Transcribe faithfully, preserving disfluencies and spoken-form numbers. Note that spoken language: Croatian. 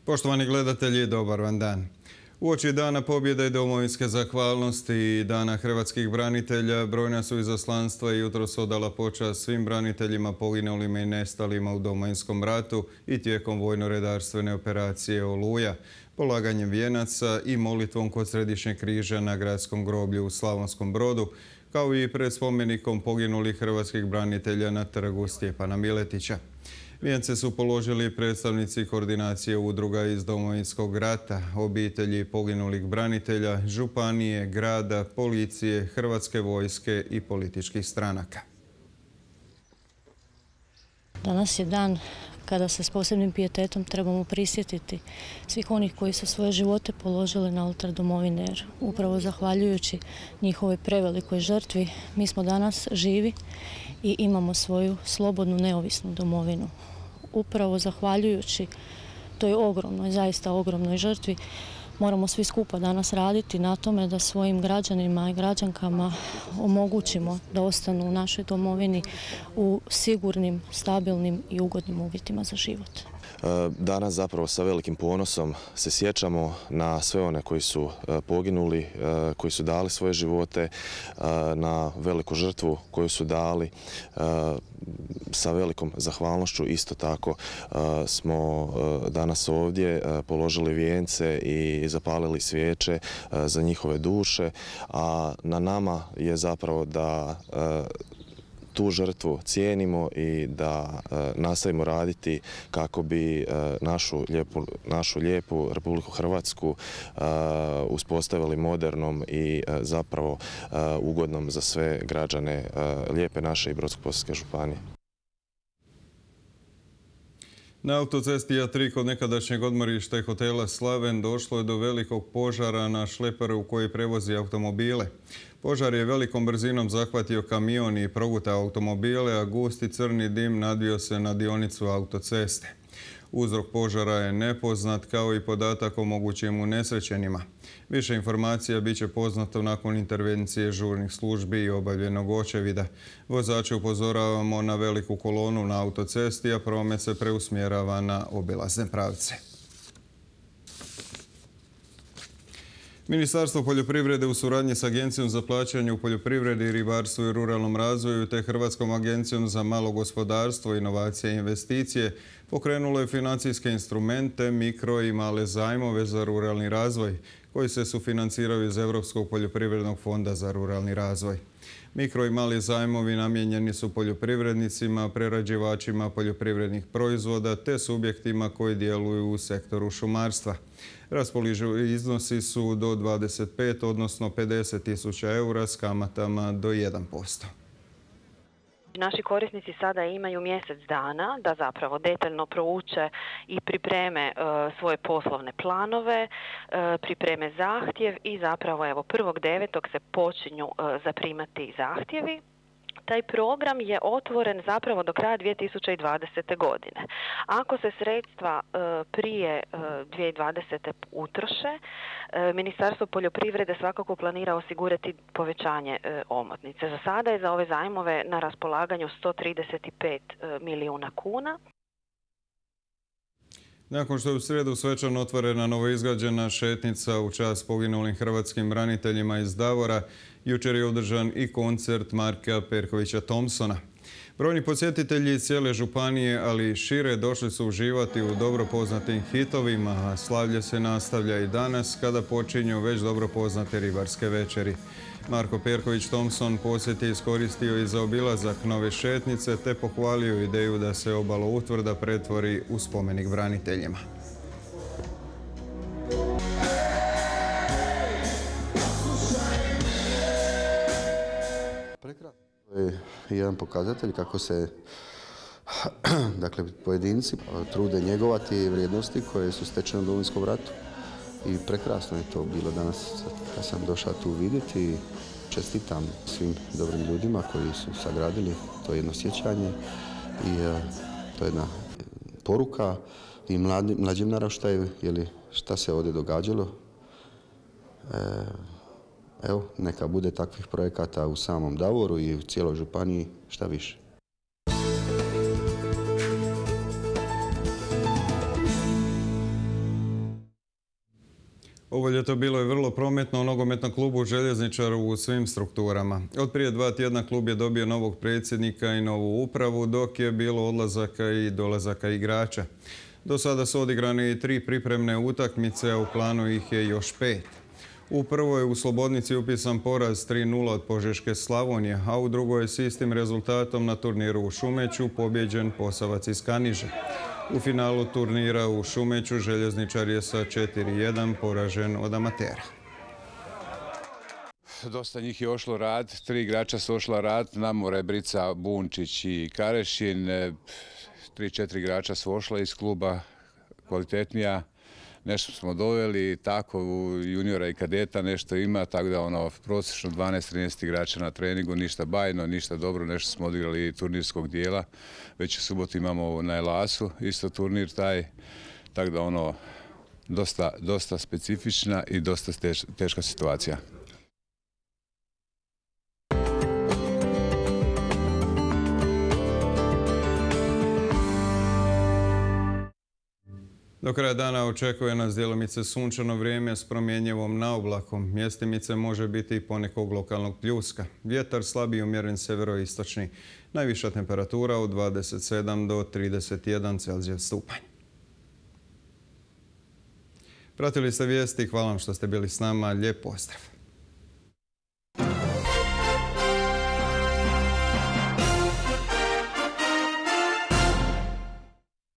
Poštovani gledatelji, dobar vam dan. Uoči Dana pobjede i domovinske zahvalnosti i Dana hrvatskih branitelja, brojna su izaslanstva i jutros odala počast svim braniteljima poginulima i nestalima u Domovinskom ratu i tijekom vojno-redarstvene operacije Oluja, polaganjem vijenaca i molitvom kod Središnjeg križa na gradskom groblju u Slavonskom Brodu, kao i pred spomenikom poginulih hrvatskih branitelja na trgu Stjepana Miletića. Vijence su položili predstavnici koordinacije udruga iz Domovinskog rata, obitelji poginulih branitelja, županije, grada, policije, Hrvatske vojske i političkih stranaka. Danas je dan kada se s posebnim pijetetom trebamo prisjetiti svih onih koji su svoje živote položili na oltar domovine, jer upravo zahvaljujući njihovoj prevelikoj žrtvi mi smo danas živi i imamo svoju slobodnu, neovisnu domovinu. Upravo zahvaljujući toj ogromnoj, zaista ogromnoj žrtvi moramo svi skupa danas raditi na tome da svojim građanima i građankama omogućimo da ostanu u našoj domovini u sigurnim, stabilnim i ugodnim uvjetima za život. Danas zapravo sa velikim ponosom se sjećamo na sve one koji su poginuli, koji su dali svoje živote, na veliku žrtvu koju su dali. Sa velikom zahvalnošću isto tako smo danas ovdje položili vijence i zapalili svijeće za njihove duše, a na nama je zapravo da tu žrtvu cijenimo i da nastavimo raditi kako bi našu lijepu, našu lijepu Republiku Hrvatsku uspostavili modernom i zapravo ugodnom za sve građane lijepe naše i Brodsko-posavske županije. Na autocesti A tri kod nekadašnjeg odmorišta i hotela Slaven došlo je do velikog požara na šleperu koji prevozi automobile. Požar je velikom brzinom zahvatio kamion i progutao automobile, a gusti crni dim nadvio se na dionicu autoceste. Uzrok požara je nepoznat, kao i podatak o mogućim unesrećenima. Više informacija bit će poznato nakon intervencije žurnih službi i obavljenog očevida. Vozače upozoravamo na veliku kolonu na autocesti, a promet se preusmjerava na obilazne pravce. Ministarstvo poljoprivrede u suradnji s Agencijom za plaćanje u poljoprivredi, ribarstvu i ruralnom razvoju te Hrvatskom agencijom za malo gospodarstvo, inovacije i investicije pokrenulo je financijske instrumente, mikro i male zajmove za ruralni razvoj koji se sufinanciraju iz Europskog poljoprivrednog fonda za ruralni razvoj. Mikro i mali zajmovi namijenjeni su poljoprivrednicima, prerađivačima poljoprivrednih proizvoda te subjektima koji djeluju u sektoru šumarstva. Raspoloživi iznosi su do dvadeset pet, odnosno pedeset tisuća eura s kamatama do jedan posto. Naši korisnici sada imaju mjesec dana da zapravo detaljno prouče i pripreme e, svoje poslovne planove, e, pripreme zahtjev i zapravo evo prvog devetog se počinju e, zaprimati zahtjevi. Taj program je otvoren zapravo do kraja dvije tisuće dvadesete. godine. Ako se sredstva e, prije e, dvije tisuće dvadesete. utroše, e, Ministarstvo poljoprivrede svakako planira osigurati povećanje e, omotnice. Za sada je za ove zajmove na raspolaganju sto trideset pet e, milijuna kuna. Nakon što je u srijedu svečano otvorena novoizgrađena šetnica u čast poginulim hrvatskim braniteljima iz Davora, jučer je održan i koncert Marka Perkovića Thompsona. Brojni posjetitelji iz cijele županije, ali i šire, došli su uživati u dobro poznatim hitovima, a slavlje se nastavlja i danas kada počinju već dobro poznate ribarske večeri. Marko Perković Thompson posjet je iskoristio i za obilazak nove šetnice te pohvalio ideju da se obala utvrda pretvori u spomenik braniteljima. To je jedan pokazatelj kako se dakle, pojedinci trude njegovati vrijednosti koje su stečene u Domovinskom ratu. I prekrasno je to bilo danas kad sam došao tu vidjeti i čestitam svim dobrim ljudima koji su sagradili to jedno sjećanje i uh, to je jedna poruka i mladim, mlađim naraštaju, jeli šta se ovdje događalo. E, evo, neka bude takvih projekata u samom Davoru i u cijeloj županiji šta više. Ovo ljeto bilo je vrlo prometno u nogometnom klubu Željezničar u svim strukturama. Od prije dva tjedna klub je dobio novog predsjednika i novu upravu, dok je bilo odlazaka i dolazaka igrača. Do sada su odigrane i tri pripremne utakmice, a u planu ih je još pet. U prvoj u Slobodnici upisan poraz tri nula od Požeške Slavonije, a u drugoj je s istim rezultatom na turniru u Šumeću pobjeđen Posavac iz Kaniže. U finalu turnira u Šumeću Željezničar je sa četiri jedan poražen od Amatera. Dosta njih je ošlo rad, tri igrača su ošla rad, Namore, Brica, Bunčić i Karešin. Tri, četiri igrača su ošla iz kluba, kvalitetnija. Nešto smo doveli, tako juniora i kadeta nešto ima, tako da ono prosječno dvanaest trinaest igrača na treningu, ništa bajno, ništa dobro, nešto smo odigrali turnirskog dijela. Već u subotu imamo na Elasu isto turnir taj, tako da ono dosta, dosta specifična i dosta teška situacija. Do kraja dana očekuje nas djelomice sunčano vrijeme s promjenjivom naoblakom. Mjestimice može biti i ponekog lokalnog pljuska. Vjetar slabiji umjeren severoistočni. Najviša temperatura od dvadeset sedam do trideset jedan Celzijev stupanj. Pratili ste vijesti, hvala vam što ste bili s nama. Lijep pozdrav!